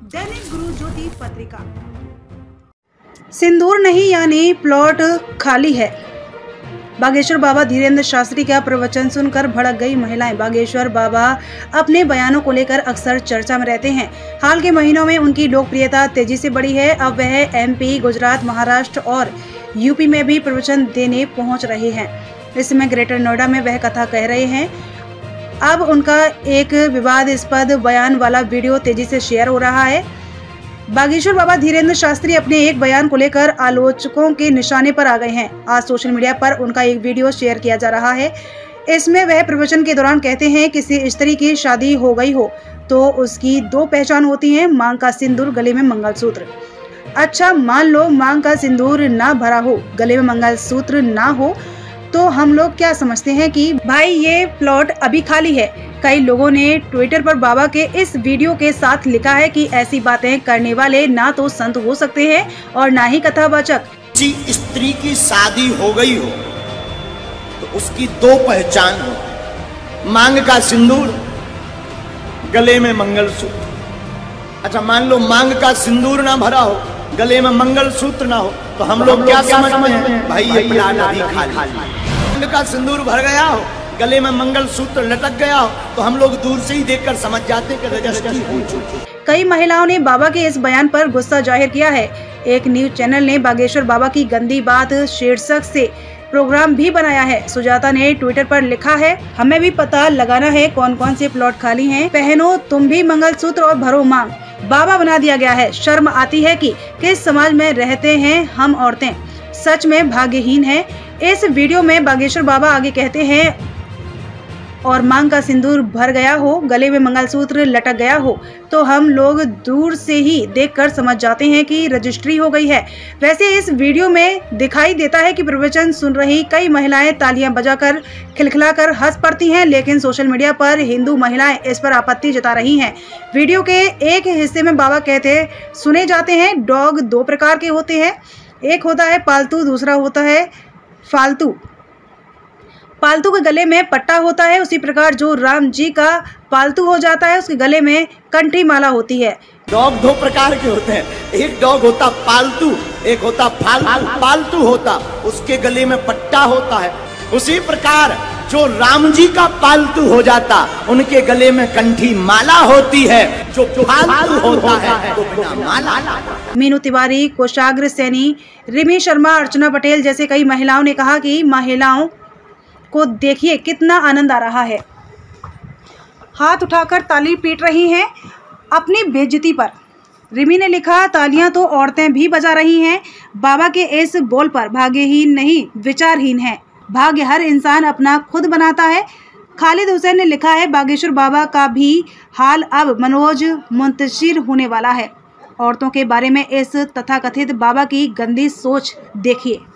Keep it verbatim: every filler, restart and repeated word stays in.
दैनिक गुरु ज्योति पत्रिका। सिंदूर नहीं यानी प्लॉट खाली है। बागेश्वर बाबा धीरेन्द्र शास्त्री का प्रवचन सुनकर भड़क गई महिलाएं। बागेश्वर बाबा अपने बयानों को लेकर अक्सर चर्चा में रहते हैं। हाल के महीनों में उनकी लोकप्रियता तेजी से बढ़ी है। अब वह एमपी, गुजरात, महाराष्ट्र और यूपी में भी प्रवचन देने पहुंच रहे हैं। इस समय ग्रेटर नोएडा में वह कथा कह रहे हैं। अब उनका एक विवादास्पद बयान वाला वीडियो तेजी से शेयर हो रहा है। बागेश्वर बाबा धीरेन्द्र शास्त्री अपने एक बयान को लेकर आलोचकों के निशाने पर आ गए हैं। आज सोशल मीडिया पर उनका एक वीडियो शेयर किया जा रहा है। इसमें वह प्रवचन के दौरान कहते हैं, किसी स्त्री की शादी हो गई हो तो उसकी दो पहचान होती है, मांग का सिंदूर, गले में मंगलसूत्र। अच्छा, मान लो मांग का सिंदूर ना भरा हो, गले में मंगलसूत्र ना हो, तो हम लोग क्या समझते हैं कि भाई ये प्लॉट अभी खाली है। कई लोगों ने ट्विटर पर बाबा के इस वीडियो के साथ लिखा है कि ऐसी बातें करने वाले ना तो संत हो सकते हैं और ना ही कथावाचक। किसी स्त्री की शादी हो गई हो तो उसकी दो पहचान हो, मांग का सिंदूर, गले में मंगलसूत्र। अच्छा, मान लो मांग का सिंदूर ना भरा हो, गले में मंगलसूत्र ना हो, तो हम लोग क्या समझते हैं? भाई ये प्लाट अभी खाली। मांग का सिंदूर भर गया हो, गले में मंगलसूत्र लटक गया हो, तो हम लोग दूर से ही देखकर समझ जाते कि रजिस्ट्री हो चुकी। कई महिलाओं ने बाबा के इस बयान पर गुस्सा जाहिर किया है। एक न्यूज चैनल ने बागेश्वर बाबा की गंदी बात शीर्षक से प्रोग्राम भी बनाया है। सुजाता ने ट्विटर पर लिखा है, हमें भी पता लगाना है कौन कौन से प्लॉट खाली हैं। पहनो तुम भी मंगलसूत्र और भरो मांग। बाबा बना दिया गया है। शर्म आती है कि किस समाज में रहते हैं हम औरतें, सच में भाग्यहीन है। इस वीडियो में बागेश्वर बाबा आगे कहते हैं, और मांग का सिंदूर भर गया हो, गले में मंगलसूत्र लटक गया हो, तो हम लोग दूर से ही देखकर समझ जाते हैं कि रजिस्ट्री हो गई है। वैसे इस वीडियो में दिखाई देता है कि प्रवचन सुन रही कई महिलाएं तालियां बजाकर खिलखिलाकर हंस पड़ती हैं, लेकिन सोशल मीडिया पर हिंदू महिलाएं इस पर आपत्ति जता रही हैं। वीडियो के एक हिस्से में बाबा कहते सुने जाते हैं, डॉग दो प्रकार के होते हैं, एक होता है पालतू, दूसरा होता है फालतू। पालतू के गले में पट्टा होता है, उसी प्रकार जो राम जी का पालतू हो जाता है उसके गले में कंठी माला होती है। डॉग दो प्रकार के होते हैं, एक डॉग होता पालतू, एक होता फालतू। पालतू होता उसके गले में पट्टा होता है, उसी प्रकार जो राम जी का पालतू हो जाता उनके गले में कंठी माला होती है। जो फालतू होता है तो बिना माला। मीनू तिवारी, कोषाग्र सैनी, रिमी शर्मा, अर्चना पटेल जैसे कई महिलाओं ने कहा कि महिलाओं को देखिए कितना आनंद आ रहा है, हाथ उठाकर ताली पीट रही हैं अपनी बेइज्जती पर। रिमी ने लिखा, तालियां तो औरतें भी बजा रही हैं। बाबा के इस बोल पर भाग्यहीन नहीं विचारहीन है। भाग्य हर इंसान अपना खुद बनाता है। खालिद हुसैन ने लिखा है, बागेश्वर बाबा का भी हाल अब मनोज मुंतशिर होने वाला है। औरतों के बारे में इस तथाकथित बाबा की गंदी सोच देखिए।